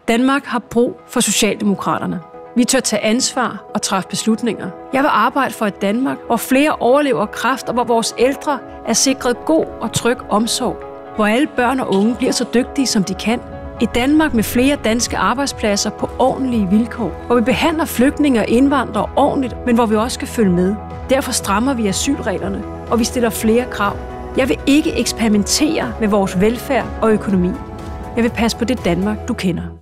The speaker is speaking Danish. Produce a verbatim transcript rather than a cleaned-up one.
Danmark har brug for Socialdemokraterne. Vi tør tage ansvar og træffe beslutninger. Jeg vil arbejde for et Danmark, hvor flere overlever kræft, og hvor vores ældre er sikret god og tryg omsorg. Hvor alle børn og unge bliver så dygtige, som de kan. Et Danmark med flere danske arbejdspladser på ordentlige vilkår. Hvor vi behandler flygtninge og indvandrere ordentligt, men hvor vi også skal følge med. Derfor strammer vi asylreglerne, og vi stiller flere krav. Jeg vil ikke eksperimentere med vores velfærd og økonomi. Jeg vil passe på det Danmark, du kender.